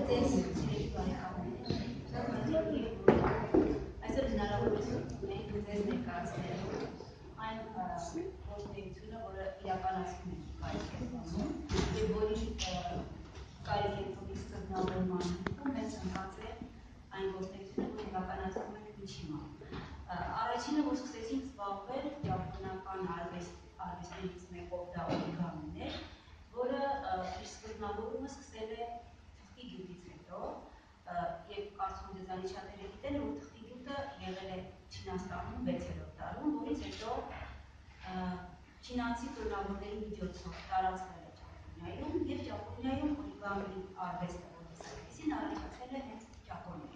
Առաջինը, որ սկսեցինք զբաղվել ճապոնական արվեստներից մեկով դա օրիգամին էր, որը իր սկզբնավորումը սկսել է թղթի գյուտից հետո, եւ կարծում եմ ձեզանից շատերը գիտեն, որ թղթի գյուտը եղել է Չինաստանում 6-րդ դարում, որից հետո չինացի կրոնավորների միջոցով տարածվել է Ճապոնիայում, եւ Ճապոնիայում օրիգամի արվեստը որպես այդպեսին առաջացել է հենց Ճապոնիայում։